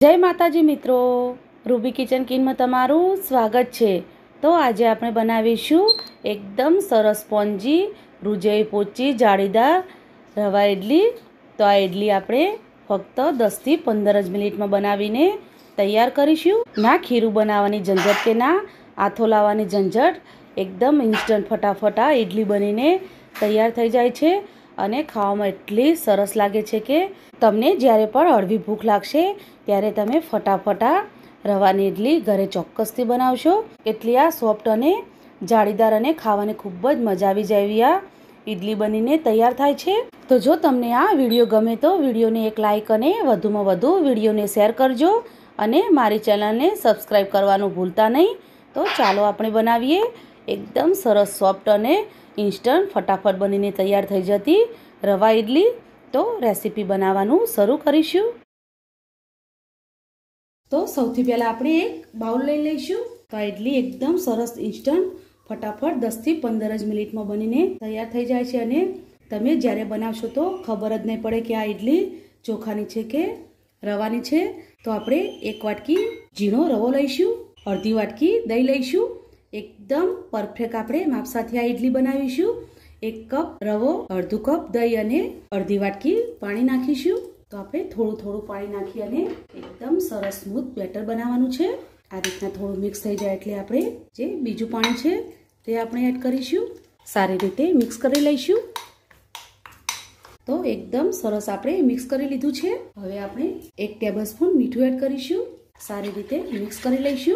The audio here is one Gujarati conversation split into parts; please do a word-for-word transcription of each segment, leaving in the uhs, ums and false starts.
जय माताजी मित्रों, रूबी किचन किन में तमारू स्वागत है। तो आज આપણે બનાવીશું એકદમ સરસ સ્પોન્જી રૂજાઈ પોચી જાળીદાર રવા ઇડલી। તો આ ઇડલી આપણે ફક્ત દસ થી પંદર જ મિનિટમાં બનાવીને તૈયાર કરીશું। ના ખીરું બનાવવાની ઝંઝટ કે ના આથો લાવવાની ઝંઝટ, એકદમ ઇન્સ્ટન્ટ ફટાફટ આ ઇડલી બનીને તૈયાર થઈ જાય છે અને ખાવામાં એટલી સરસ લાગે છે કે તમને જ્યારે પણ હળવી ભૂખ લાગશે ત્યારે તમે ફટાફટ આ રવાની ઇડલી ઘરે ચોક્કસથી બનાવશો। એટલી આ સોફ્ટ અને જાળીદાર અને ખાવાની ખૂબ જ મજા આવી જાય એવી આ ઇડલી બનીને તૈયાર થાય છે। તો જો તમને આ વિડીયો ગમે તો વિડીયોને એક લાઇક અને વધુમાં વધુ વિડીયોને શેર કરજો અને મારી ચેનલને સબસ્ક્રાઈબ કરવાનું ભૂલતા નહીં। તો ચાલો આપણે બનાવીએ એકદમ સરસ સોફ્ટ અને ઇન્સ્ટન્ટ ફટાફટ બનીને તૈયાર થઈ જતી રવા ઇડલી। તો રેસીપી બનાવવાનું શરૂ કરીશું। तो સૌથી પહેલા આપણે એક બાઉલ લઈ લઈશું। તો આ ઇડલી એકદમ સરસ ઇન્સ્ટન્ટ ફટાફટ દસ થી પંદર જ મિનિટમાં બનીને તૈયાર થઈ જાય છે અને તમે જ્યારે બનાવશો તો ખબર જ નહીં પડે કે આ ઇડલી ચોખાની છે કે રવાની છે। તો આપણે એક વાટકી ઝીણો રવો લઈશું, અડધી વાટકી દહીં લઈશું। એકદમ પરફેક્ટ આપણે માપ સાથે આ ઇડલી બનાવીશું। એક કપ રવો, અડધું કપ દહીં અને અડધી વાટકી પાણી નાખીશું। तो આપણે થોડું થોડું પાણી નાખી અને એકદમ સરસ સ્મૂથ બેટર બનાવવાનું છે। આ રીતના થોડું મિક્સ થઈ જાય એટલે આપણે જે બીજું પાણી છે તે આપણે એડ કરીશું। સારી રીતે મિક્સ કરી લઈશું। તો એકદમ સરસ આપણે મિક્સ કરી લીધું છે। હવે આપણે એક ટેબલસ્પૂન મીઠું એડ કરીશું। સારી રીતે મિક્સ કરી લઈશું।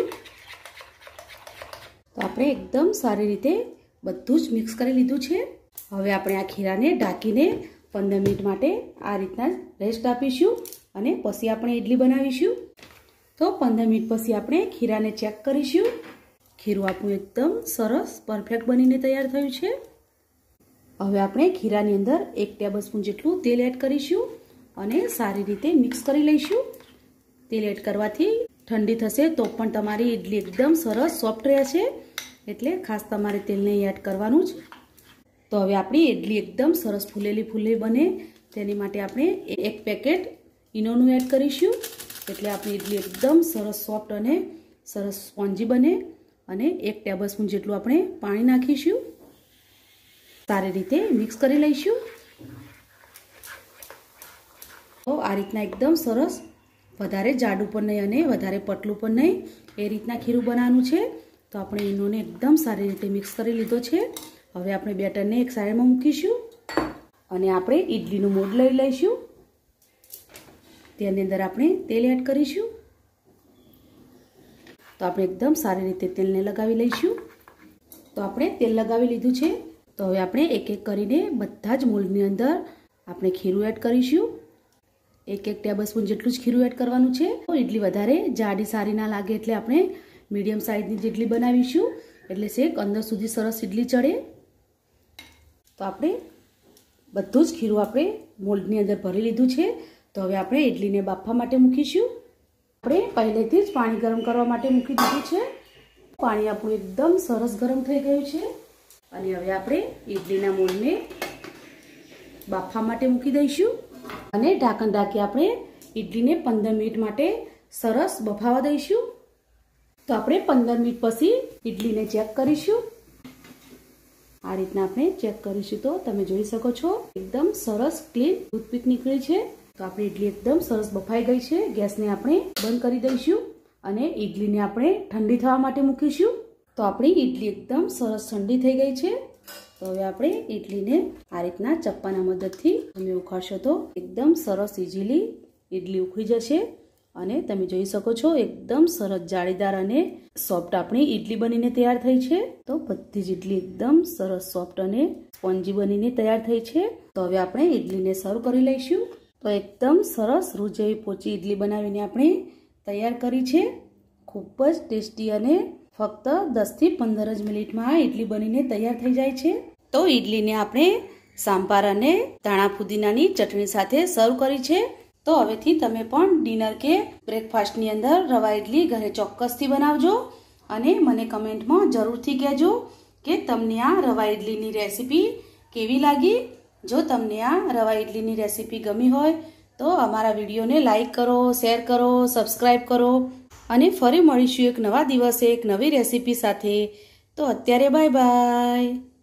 તો આપણે એકદમ સારી રીતે બધું જ મિક્સ કરી લીધું છે। હવે આપણે આ ખીરાને ઢાંકીને પંદર મિનિટ માટે આ રીતના રેસ્ટ આપીશું અને પછી આપણે ઇડલી બનાવીશું। તો પંદર મિનિટ પછી આપણે ખીરાને ચેક કરીશું। ખીરું આપણું એકદમ સરસ પરફેક્ટ બનીને તૈયાર થયું છે। હવે આપણે ખીરાની અંદર એક ટેબલસ્પૂન જેટલું તેલ એડ કરીશું અને સારી રીતે મિક્સ કરી લઈશું। તેલ એડ કરવાથી ઠંડી થશે તો પણ તમારી ઇડલી એકદમ સરસ સોફ્ટ રહેશે, એટલે ખાસ તમારે તેલને એડ કરવાનું જ। તો હવે આપણી ઇડલી એકદમ સરસ ફૂલેલી ફૂલેલી બને તેની માટે આપણે એક પેકેટ ઈનોનું એડ કરીશું, એટલે આપણી ઇડલી એકદમ સરસ સોફ્ટ અને સરસ સ્પોન્જી બને। અને એક ટેબલસ્પૂન જેટલું આપણે પાણી નાખીશું। સારી રીતે મિક્સ કરી લઈશું। તો આ રીતના એકદમ સરસ, વધારે જાડું પણ નહીં અને વધારે પતલું પણ નહીં, એ રીતના ખીરું બનાવવાનું છે। તો આપણે ઈનોને એકદમ સારી રીતે મિક્સ કરી લીધો છે। હવે આપણે બેટરને એક સાઈડમાં મૂકીશું અને આપણે ઇડલીનું મોડ લઈ લઈશું। તેની અંદર આપણે તેલ એડ કરીશું। તો આપણે એકદમ સારી રીતે તેલને લગાવી લઈશું। તો આપણે તેલ લગાવી લીધું છે। તો હવે આપણે એક એક કરીને બધા જ મોલ્ડની અંદર આપણે ખીરું એડ કરીશું। એક એક ટેબલસ્પૂન જેટલું જ ખીરું એડ કરવાનું છે। તો ઇડલી વધારે જાડી સારી ના લાગે એટલે આપણે મીડિયમ સાઇઝની જેટલી બનાવીશું, એટલે શેક અંદર સુધી સરસ ઇડલી ચડે। તો આપણે બધું જ ખીરું આપણે મોલ્ડની અંદર ભરી લીધું છે। તો હવે આપણે ઇડલીને બાફવા માટે મૂકીશું। આપણે પહેલેથી જ પાણી ગરમ કરવા માટે મૂકી દીધું છે। પાણી આપણું એકદમ સરસ ગરમ થઈ ગયું છે અને હવે આપણે ઇડલીના મોલ્ડને બાફવા માટે મૂકી દઈશું અને ઢાંકણ ઢાંકી આપણે ઇડલીને પંદર મિનિટ માટે સરસ બફાવા દઈશું। તો આપણે પંદર મિનિટ પછી ઇડલીને ચેક કરીશું। આ રીતના આપણે ચેક કરીશું તો તમે જોઈ શકો છો એકદમ સરસ ક્લીન ટૂથપીક નીકળી છે। તો આપણી ઇડલી એકદમ સરસ બફાઈ ગઈ છે। ગેસને આપણે બંધ કરી દઈશું અને ઇડલીને આપણે ઠંડી થવા માટે મૂકીશું। તો આપણી ઇડલી એકદમ સરસ ઠંડી થઈ ગઈ છે। તો હવે આપણે ઇડલીને આ રીતના ચપ્પાના મદદથી તમે ઉખાડશો તો એકદમ સરસ ઇઝીલી ઇડલી ઉખડી જશે અને તમે જોઈ શકો છો એકદમ સરસ જાળીદાર અને સોફ્ટ આપણી ઇડલી બનીને તૈયાર થઈ છે। તો બધી જ ઇડલી એકદમ સરસ સોફ્ટ અને સ્પોન્જી બનીને તૈયાર થઈ છે। તો હવે આપણે ઇડલીને સર્વ કરી લઈશું। તો એકદમ સરસ રૂજાઈ પોચી ઇડલી બનાવીને આપણે તૈયાર કરી છે। ખૂબ જ ટેસ્ટી અને ફક્ત દસ થી પંદર જ મિનિટમાં આ ઇડલી બનીને તૈયાર થઈ જાય છે। તો ઇડલીને આપણે સાંભાર અને ધાણા ફુદીનાની ચટણી સાથે સર્વ કરી છે। તો હવેથી તમે પણ ડિનર કે બ્રેકફાસ્ટની અંદર રવા ઇડલી ઘરે ચોક્કસથી બનાવજો અને મને કમેન્ટમાં જરૂરથી કહેજો કે તમને આ રવા ઇડલીની રેસીપી કેવી લાગી। જો તમને આ રવા ઇડલીની રેસીપી ગમી હોય તો અમારા વિડીયોને લાઈક કરો, શેર કરો, સબસ્ક્રાઈબ કરો અને ફરી મળીશું એક નવા દિવસે એક નવી રેસીપી સાથે. તો અત્યારે બાય બાય.